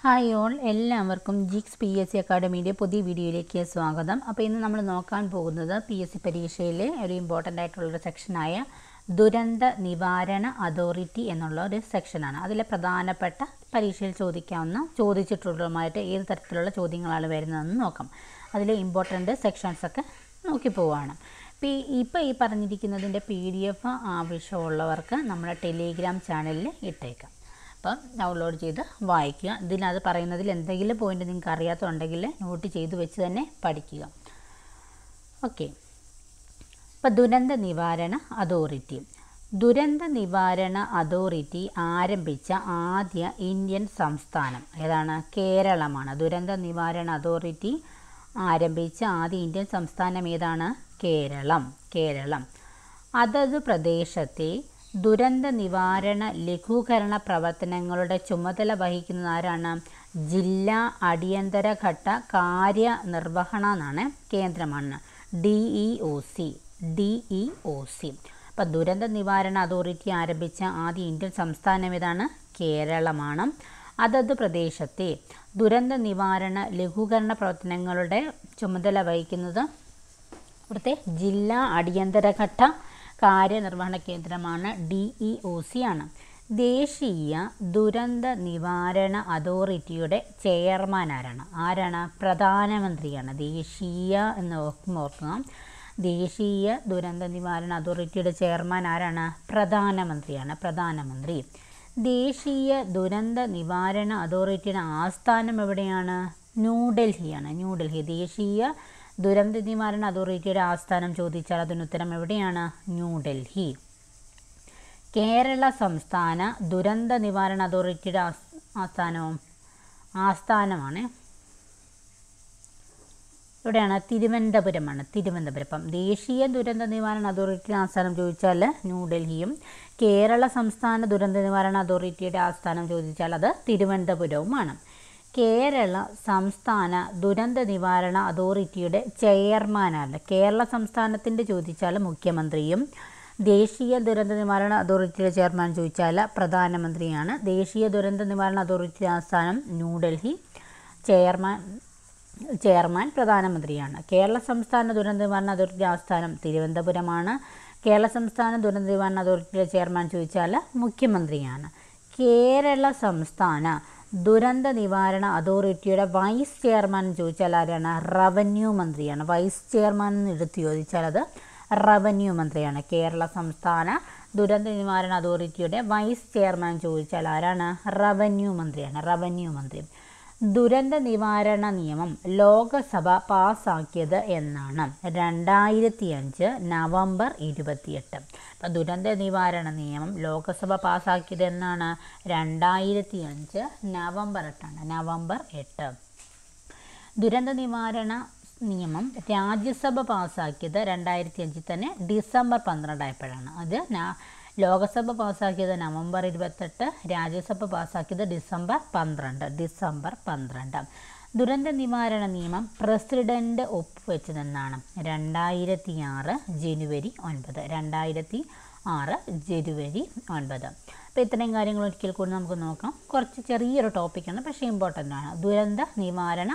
Hi all, എല്ലാവർക്കും ജിക്സ് PSC അക്കാഡമിയുടെ പുതിയ വീഡിയോയിലേക്ക് സ്വാഗതം. അപ്പോൾ ഇന്ന് നമ്മൾ നോക്കാൻ പോകുന്നത് PSC പരീക്ഷയിലെ ഒരു ഇമ്പോർട്ടൻ്റ് ആയിട്ടുള്ളൊരു സെക്ഷനായ ദുരന്ത നിവാരണ അതോറിറ്റി എന്നുള്ള ഒരു സെക്ഷനാണ്. അതിലെ പ്രധാനപ്പെട്ട പരീക്ഷയിൽ ചോദിച്ചിട്ടുള്ളതുമായിട്ട് ഏത് തരത്തിലുള്ള ചോദ്യങ്ങളാണ് വരുന്നതെന്ന് നോക്കാം. അതിലെ ഇമ്പോർട്ടൻ്റ് സെക്ഷൻസൊക്കെ നോക്കി പോവുകയാണ്. ഇപ്പോൾ ഈ പറഞ്ഞിരിക്കുന്നതിൻ്റെ PDF ആവശ്യമുള്ളവർക്ക് നമ്മുടെ ടെലിഗ്രാം ചാനലിൽ ഇട്ടേക്കാം. അപ്പം ഡൗൺലോഡ് ചെയ്ത് വായിക്കുക. ഇതിനകത്ത് പറയുന്നതിൽ എന്തെങ്കിലും പോയിൻ്റ് നിങ്ങൾക്ക് അറിയാത്തതുണ്ടെങ്കിൽ നോട്ട് ചെയ്ത് വെച്ച് തന്നെ പഠിക്കുക. ഓക്കെ. അപ്പോൾ ദുരന്ത നിവാരണ അതോറിറ്റി ആരംഭിച്ച ആദ്യ ഇന്ത്യൻ സംസ്ഥാനം ഏതാണ്? കേരളമാണ്. ദുരന്ത നിവാരണ അതോറിറ്റി ആരംഭിച്ച ആദ്യ ഇന്ത്യൻ സംസ്ഥാനം ഏതാണ്? കേരളം. അതത് പ്രദേശത്തെ ദുരന്ത നിവാരണ ലഘൂകരണ പ്രവർത്തനങ്ങളുടെ ചുമതല വഹിക്കുന്നത് ആരാണ്? ജില്ലാ അടിയന്തര ഘട്ട കാര്യനിർവഹണ എന്നാണ് കേന്ദ്രമാണ്. DEOC. അപ്പോൾ ദുരന്ത നിവാരണ അതോറിറ്റി ആരംഭിച്ച ആദ്യ ഇന്ത്യൻ സംസ്ഥാനം ഏതാണ്? കേരളമാണ്. അതത് പ്രദേശത്തെ ദുരന്ത നിവാരണ ലഘൂകരണ പ്രവർത്തനങ്ങളുടെ ചുമതല വഹിക്കുന്നത് ഇവിടുത്തെ ജില്ലാ അടിയന്തര ഘട്ട കാര്യനിർവഹണ കേന്ദ്രമാണ്. DEOC ആണ്. ദേശീയ ദുരന്ത നിവാരണ അതോറിറ്റിയുടെ ചെയർമാൻ ആരാണ്? പ്രധാനമന്ത്രിയാണ്. ദേശീയ എന്ന് ഓർക്കുക. ദേശീയ ദുരന്ത നിവാരണ അതോറിറ്റിയുടെ ചെയർമാൻ ആരാണ്? പ്രധാനമന്ത്രി. ദേശീയ ദുരന്ത നിവാരണ അതോറിറ്റിയുടെ ആസ്ഥാനം എവിടെയാണ്? ന്യൂഡൽഹി. ദേശീയ ദുരന്ത നിവാരണ അതോറിറ്റിയുടെ ആസ്ഥാനം ചോദിച്ചാൽ അതിനുത്തരം എവിടെയാണ്? ന്യൂഡൽഹി. കേരള സംസ്ഥാന ദുരന്ത നിവാരണ അതോറിറ്റിയുടെ ആസ്ഥാനമാണ് എവിടെയാണ്? തിരുവനന്തപുരം. ദേശീയ ദുരന്ത നിവാരണ അതോറിറ്റിയുടെ ആസ്ഥാനം ചോദിച്ചാൽ ന്യൂഡൽഹിയും, കേരള സംസ്ഥാന ദുരന്ത നിവാരണ അതോറിറ്റിയുടെ ആസ്ഥാനം ചോദിച്ചാൽ അത് തിരുവനന്തപുരവുമാണ്. കേരള സംസ്ഥാന ദുരന്ത നിവാരണ അതോറിറ്റിയുടെ ചെയർമാനാണ്. കേരള സംസ്ഥാനത്തിൻ്റെ ചോദിച്ചാൽ മുഖ്യമന്ത്രിയും, ദേശീയ ദുരന്ത നിവാരണ അതോറിറ്റിയുടെ ചെയർമാൻ ചോദിച്ചാൽ പ്രധാനമന്ത്രിയാണ്. ദേശീയ ദുരന്ത നിവാരണ അതോറിറ്റിയുടെ ആസ്ഥാനം ന്യൂഡൽഹി, ചെയർമാൻ പ്രധാനമന്ത്രിയാണ്. കേരള സംസ്ഥാന ദുരന്ത നിവാരണ അതോറിറ്റിയുടെ ആസ്ഥാനം തിരുവനന്തപുരമാണ്. കേരള സംസ്ഥാന ദുരന്ത നിവാരണ അതോറിറ്റിയുടെ ചെയർമാൻ ചോദിച്ചാൽ മുഖ്യമന്ത്രിയാണ്. കേരള സംസ്ഥാന ദുരന്ത നിവാരണ അതോറിറ്റിയുടെ വൈസ് ചെയർമാൻ ചോദിച്ചാൽ ആരാണ്? റവന്യൂ മന്ത്രിയാണ്. വൈസ് ചെയർമാൻ എന്ന് എടുത്ത് ചോദിച്ചാൽ അത് റവന്യൂ മന്ത്രിയാണ്. കേരള സംസ്ഥാന ദുരന്ത നിവാരണ അതോറിറ്റിയുടെ വൈസ് ചെയർമാൻ ചോദിച്ചാൽ ആരാണ്? റവന്യൂ മന്ത്രി. ദുരന്ത നിവാരണ നിയമം ലോകസഭ പാസ്സാക്കിയത് എന്നാണ്? 2005 നവംബർ 28. അപ്പോൾ ദുരന്ത നിവാരണ നിയമം ലോകസഭ പാസ്സാക്കിയത് എന്നാണ്? 2005 നവംബർ 8. ദുരന്ത നിവാരണ നിയമം രാജ്യസഭ പാസ്സാക്കിയത് 2005 തന്നെ ഡിസംബർ 12 ആയപ്പോഴാണ്. അത് ലോകസഭ പാസ്സാക്കിയത് നവംബർ 28, രാജ്യസഭ പാസ്സാക്കിയത് ഡിസംബർ 12. ദുരന്ത നിവാരണ നിയമം പ്രസിഡന്റ് ഒപ്പുവെച്ചതെന്നാണ്? 2006 ജനുവരി 9. അപ്പോൾ ഇത്രയും കാര്യങ്ങൾ ഒരിക്കൽ കൂടി നമുക്ക് നോക്കാം. കുറച്ച് ചെറിയൊരു ടോപ്പിക്കാണ്, പക്ഷേ ഇമ്പോർട്ടൻ്റ് ആണ്. ദുരന്ത നിവാരണ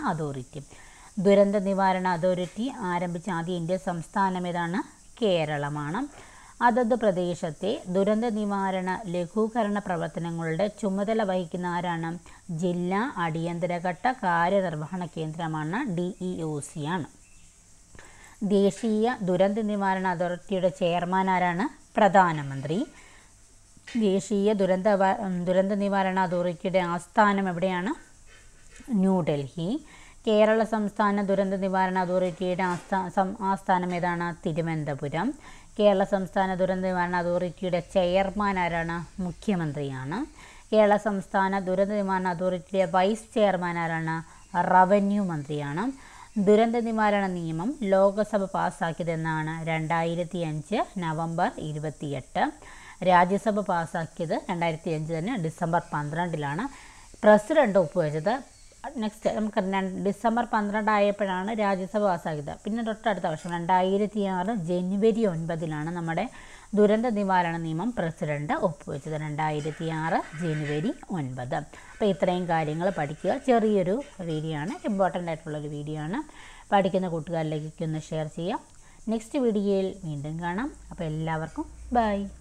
അതോറിറ്റി ആരംഭിച്ച ആദ്യ ഇന്ത്യൻ സംസ്ഥാനം ഏതാണ്? കേരളമാണ്. അതത് പ്രദേശത്തെ ദുരന്ത നിവാരണ ലഘൂകരണ പ്രവർത്തനങ്ങളുടെ ചുമതല വഹിക്കുന്ന ആരാണ്? ജില്ലാ അടിയന്തര ഘട്ട കാര്യനിർവഹണ കേന്ദ്രമാണ്. DEOC ആണ്. ദേശീയ ദുരന്ത നിവാരണ അതോറിറ്റിയുടെ ചെയർമാൻ ആരാണ്? പ്രധാനമന്ത്രി. ദേശീയ ദുരന്ത നിവാരണ അതോറിറ്റിയുടെ ആസ്ഥാനം എവിടെയാണ്? ന്യൂഡൽഹി. കേരള സംസ്ഥാന ദുരന്ത നിവാരണ അതോറിറ്റിയുടെ ആസ്ഥാനം ഏതാണ്? തിരുവനന്തപുരം. കേരള സംസ്ഥാന ദുരന്ത നിവാരണ അതോറിറ്റിയുടെ ചെയർമാൻ ആരാണ്? മുഖ്യമന്ത്രിയാണ്. കേരള സംസ്ഥാന ദുരന്ത നിവാരണ അതോറിറ്റിയുടെ വൈസ് ചെയർമാൻ ആരാണ്? റവന്യൂ മന്ത്രിയാണ്. ദുരന്ത നിവാരണ നിയമം ലോകസഭ പാസ്സാക്കിയത് എന്നാണ്? 2005 നവംബർ 28. രാജ്യസഭ പാസ്സാക്കിയത് 2005 തന്നെ ഡിസംബർ 12. പ്രസിഡന്റ് ഒപ്പുവെച്ചത് നെക്സ്റ്റ് നമുക്ക് ഡിസംബർ 12 ആയപ്പോഴാണ് രാജ്യസഭ പാസ്സാക്കിയത്. പിന്നെ തൊട്ടടുത്ത വർഷം 2006 ജനുവരി 9 നമ്മുടെ ദുരന്ത നിവാരണ നിയമം പ്രസിഡന്റ് ഒപ്പുവെച്ചത് 2006 ജനുവരി 9. അപ്പോൾ ഇത്രയും കാര്യങ്ങൾ പഠിക്കുക. ചെറിയൊരു വീഡിയോ ആണ്, ഇമ്പോർട്ടൻ്റ് ആയിട്ടുള്ളൊരു വീഡിയോ ആണ്. പഠിക്കുന്ന കൂട്ടുകാരിലേക്കൊന്ന് ഷെയർ ചെയ്യാം. നെക്സ്റ്റ് വീഡിയോയിൽ വീണ്ടും കാണാം. അപ്പോൾ എല്ലാവർക്കും ബൈ.